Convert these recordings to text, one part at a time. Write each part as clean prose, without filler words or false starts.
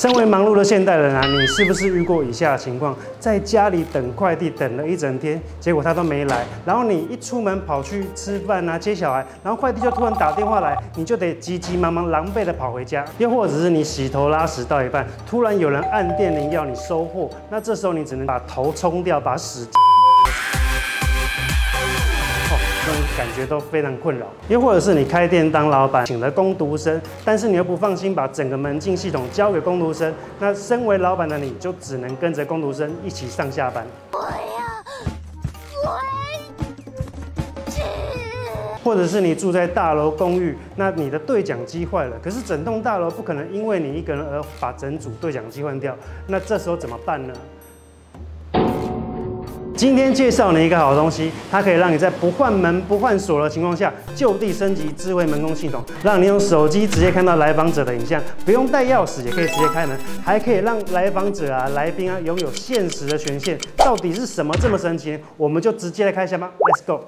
身为忙碌的现代人啊，你是不是遇过以下的情况？在家里等快递等了一整天，结果他都没来，然后你一出门跑去吃饭啊、接小孩，然后快递就突然打电话来，你就得急急忙忙、狼狈的跑回家。又或者是你洗头拉屎到一半，突然有人按电铃要你收货，那这时候你只能把头冲掉，把屎。那种感觉都非常困扰。又或者是你开店当老板，请了工读生，但是你又不放心把整个门禁系统交给工读生，那身为老板的你就只能跟着工读生一起上下班。或者是你住在大楼公寓，那你的对讲机坏了，可是整栋大楼不可能因为你一个人而把整组对讲机换掉，那这时候怎么办呢？今天介绍你一个好东西，它可以让你在不换门、不换锁的情况下，就地升级智慧门控系统，让你用手机直接看到来访者的影像，不用带钥匙也可以直接开门，还可以让来访者啊、来宾啊拥有限时的权限。到底是什么这么神奇？我们就直接来看一下吧 ，Let's go。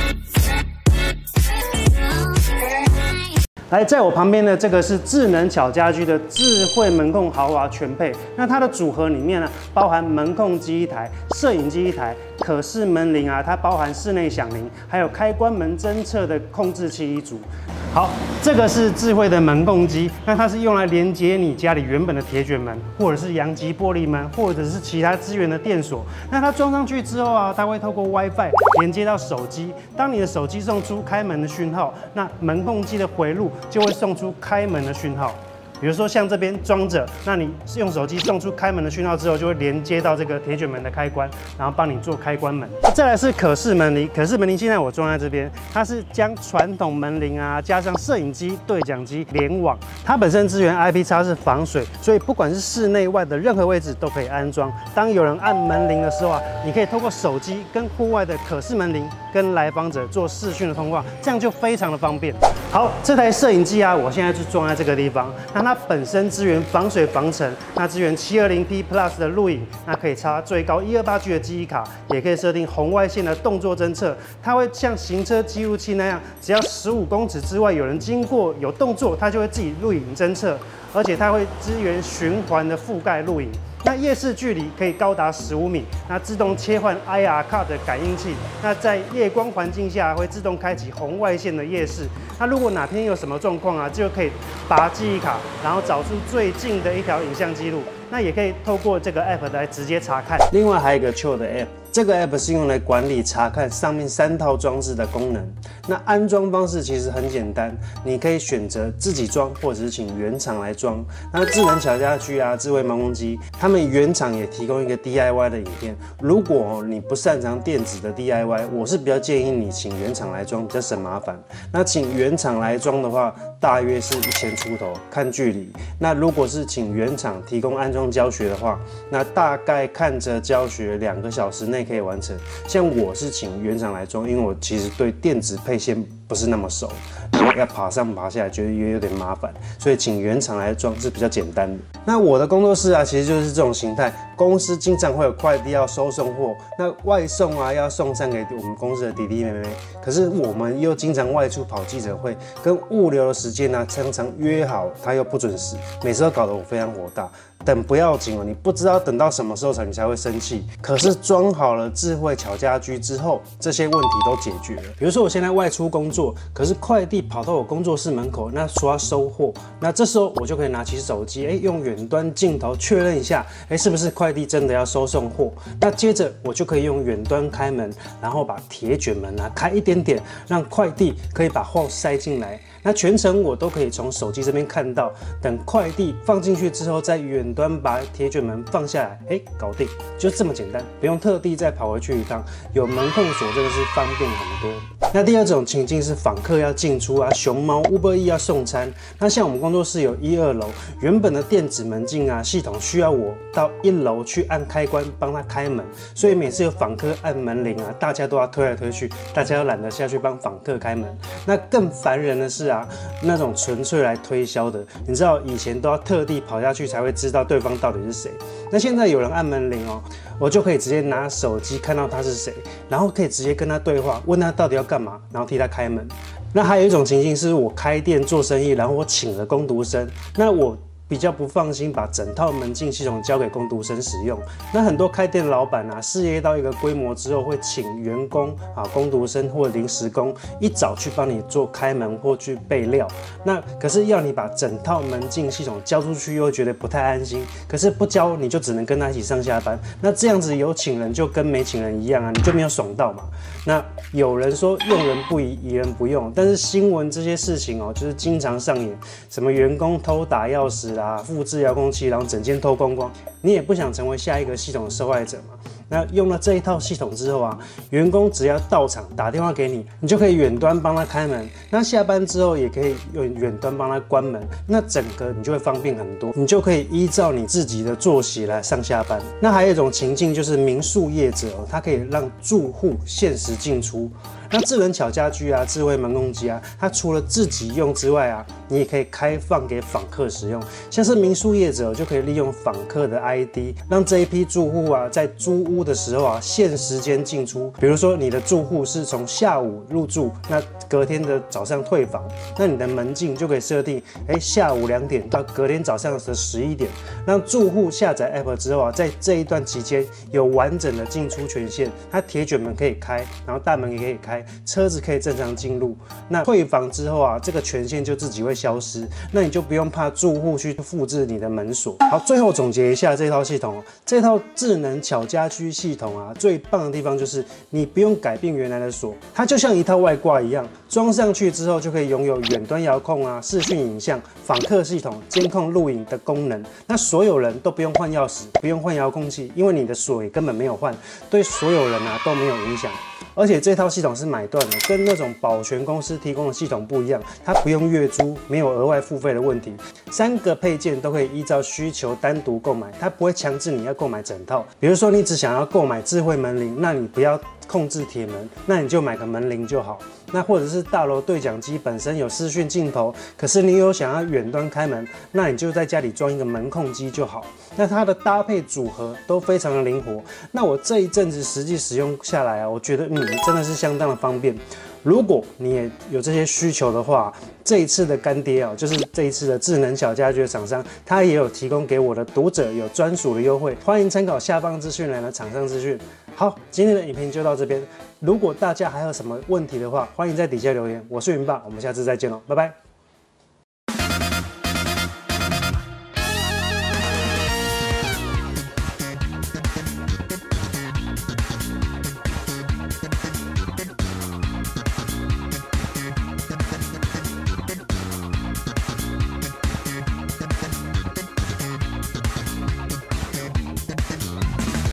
来，在我旁边的这个是智能巧家居的智慧门控豪华全配。那它的组合里面呢，包含门控机一台、摄影机一台、可视门铃啊，它包含室内响铃，还有开关门侦测的控制器一组。好，这个是智慧的门控机，那它是用来连接你家里原本的铁卷门，或者是阳极玻璃门，或者是其他资源的电锁。那它装上去之后啊，它会透过 WiFi 连接到手机。当你的手机送出开门的讯号，那门控机的回路就会送出开门的讯号。比如说像这边装着，那你用手机送出开门的讯号之后，就会连接到这个铁卷门的开关，然后帮你做开关门。再来是可视门铃，可视门铃现在我装在这边，它是将传统门铃啊加上摄影机、对讲机联网，它本身支援 IP_X 是防水，所以不管是室内外的任何位置都可以安装。当有人按门铃的时候啊，你可以透过手机跟户外的可视门铃跟来访者做视讯的通话，这样就非常的方便。好，这台摄影机啊，我现在就装在这个地方。那它本身支援防水防尘，那支援720P Plus 的录影，那可以插最高128G 的记忆卡，也可以设定红外线的动作侦测。它会像行车记录器那样，只要15公尺之外有人经过有动作，它就会自己录影侦测，而且它会支援循环的覆盖录影。那夜视距离可以高达15米，那自动切换 IR Cut 的感应器，那在夜光环境下会自动开启红外线的夜视。那如果哪天有什么状况啊，就可以拔记忆卡，然后找出最近的一条影像记录。那也可以透过这个 App 来直接查看。另外还有一个 Chill 的 App。这个 App 是用来管理查看上面3套装置的功能。那安装方式其实很简单，你可以选择自己装，或者是请原厂来装。那智能巧家居啊、智慧门控机，他们原厂也提供一个 DIY 的影片。如果你不擅长电子的 DIY， 我是比较建议你请原厂来装，比较省麻烦。那请原厂来装的话，大约是1000出头，看距离。那如果是请原厂提供安装教学的话，那大概看着教学2个小时内可以完成。像我是请原厂来装，因为我其实对电子配线不是那么熟，然后要爬上爬下来，觉得也有点麻烦，所以请原厂来装是比较简单的。那我的工作室啊，其实就是这种形态。公司经常会有快递要收送货，那外送啊要送上给我们公司的弟弟妹妹。可是我们又经常外出跑记者会，跟物流的时间呢常常约好，他又不准时，每次都搞得我非常火大。等不要紧哦，你不知道等到什么时候你才会生气。可是装好了智慧巧家居之后，这些问题都解决了。比如说我现在外出工作，可是快递跑到我工作室门口，那说要收货，那这时候我就可以拿起手机，用远端镜头确认一下，是不是快递真的要收送货？那接着我就可以用远端开门，然后把铁卷门啊开一点点，让快递可以把货塞进来。那全程我都可以从手机这边看到，等快递放进去之后，再远端把铁卷门放下来，搞定，就这么简单，不用特地再跑回去一趟。有门控锁真的是方便很多。那第二种情境是访客要进出啊，熊猫 Uber Eats 要送餐。那像我们工作室有1、2楼，原本的电子门禁啊系统需要我到1楼去按开关帮他开门，所以每次有访客按门铃啊，大家都要推来推去，大家都懒得下去帮访客开门。那更烦人的是啊，那种纯粹来推销的，你知道以前都要特地跑下去才会知道对方到底是谁。那现在有人按门铃哦，我就可以直接拿手机看到他是谁，然后可以直接跟他对话，问他到底要干嘛，然后替他开门。那还有一种情境是我开店做生意，然后我请了工读生，那我比较不放心把整套门禁系统交给工读生使用。那很多开店的老板啊，事业到一个规模之后，会请员工啊、工读生或临时工一早去帮你做开门或去备料。那可是要你把整套门禁系统交出去，又觉得不太安心。可是不交你就只能跟他一起上下班，那这样子有请人就跟没请人一样啊，你就没有爽到嘛。那有人说用人不疑，疑人不用，但是新闻这些事情哦，就是经常上演，什么员工偷打钥匙啊，复制遥控器，然后整间偷光光，你也不想成为下一个系统的受害者嘛。那用了这一套系统之后啊，员工只要到场打电话给你，你就可以远端帮他开门。那下班之后也可以用远端帮他关门。那整个你就会方便很多，你就可以依照你自己的作息来上下班。那还有一种情境就是民宿业者哦，它可以让住户限时进出。那智能巧家居啊，智慧门控机啊，它除了自己用之外啊，你也可以开放给访客使用。像是民宿业者就可以利用访客的 ID， 让这一批住户啊，在租屋的时候啊，限时间进出。比如说你的住户是从下午入住，那隔天的早上退房，那你的门禁就可以设定，下午2点到隔天早上的11点，让住户下载 App 之后啊，在这一段期间有完整的进出权限，它铁卷门可以开，然后大门也可以开。车子可以正常进入，那退房之后啊，这个权限就自己会消失，那你就不用怕住户去复制你的门锁。好，最后总结一下这套系统，这套智能巧家居系统啊，最棒的地方就是你不用改变原来的锁，它就像一套外挂一样，装上去之后就可以拥有远端遥控啊、视讯影像、访客系统、监控录影的功能。那所有人都不用换钥匙，不用换遥控器，因为你的锁也根本没有换，对所有人啊都没有影响。而且这套系统是买断的，跟那种保全公司提供的系统不一样，它不用月租，没有额外付费的问题。3个配件都可以依照需求单独购买，它不会强制你要购买整套。比如说你只想要购买智慧门铃，那你不要控制铁门，那你就买个门铃就好。那或者是大楼对讲机本身有视讯镜头，可是你有想要远端开门，那你就在家里装一个门控机就好。那它的搭配组合都非常的灵活。那我这一阵子实际使用下来啊，我觉得真的是相当的方便。如果你也有这些需求的话，这一次的干爹啊，就是这一次的智能小家居的厂商，他也有提供给我的读者有专属的优惠，欢迎参考下方资讯栏的厂商资讯。好，今天的影片就到这边。如果大家还有什么问题的话，欢迎在底下留言。我是云爸，我们下次再见喽，拜拜。